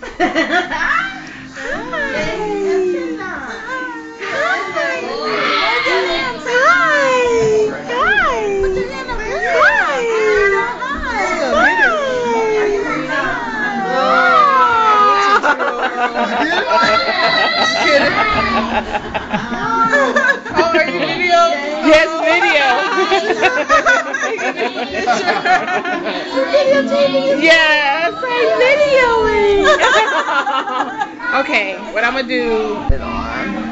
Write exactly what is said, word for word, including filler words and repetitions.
Oh, are you video? Yes, video. Yes, I'm videoing. Okay, what I'm gonna do?